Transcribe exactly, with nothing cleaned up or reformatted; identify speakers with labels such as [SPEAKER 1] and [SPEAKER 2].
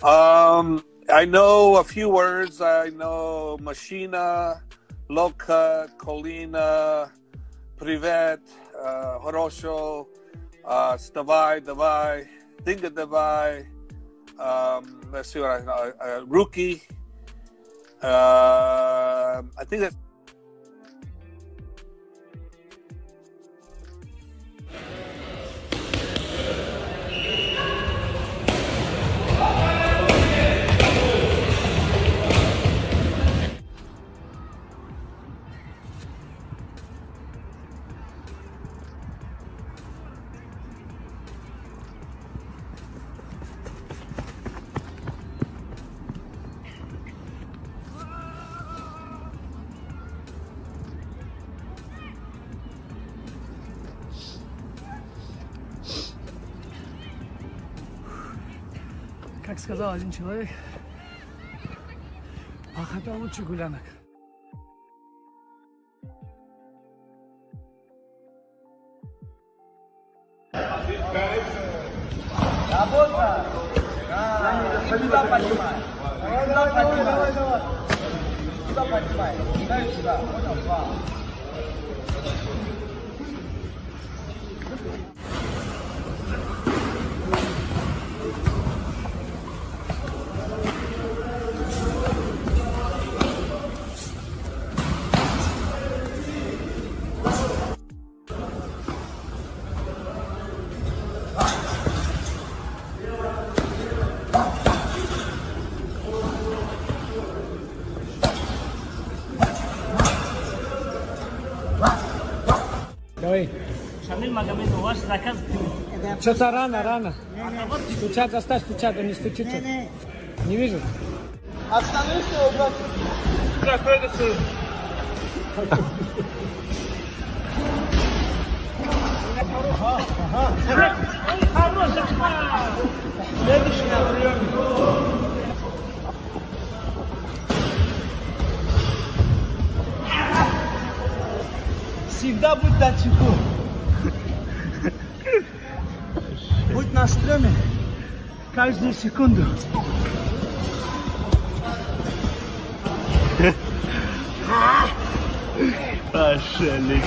[SPEAKER 1] Um, I know a few words. I know Machina, Loka, Kolina, Privet, uh, Horosho, uh, Stavai, Davai, Dinga Davai. Um, let's see what I know. Uh, Rookie. Uh, I think that's.
[SPEAKER 2] Как сказал один человек, охота лучше гулянок.
[SPEAKER 3] Работа! Сюда поднимай! Сюда поднимай! Сюда поднимай! Дай сюда! Понял? Два!
[SPEAKER 2] Давай.
[SPEAKER 4] Шамиль Магомедов, ваш заказ.
[SPEAKER 2] Что-то рано, рано. Стучат, оставь стучат, он не стучится. Не вижу.
[SPEAKER 3] Остановись его, брат.
[SPEAKER 2] Так, прыгайся.
[SPEAKER 4] Хороший.
[SPEAKER 3] Следующий на приеме. Всегда будь на чеку. Будь на стреме каждую секунду.
[SPEAKER 1] Ошалик.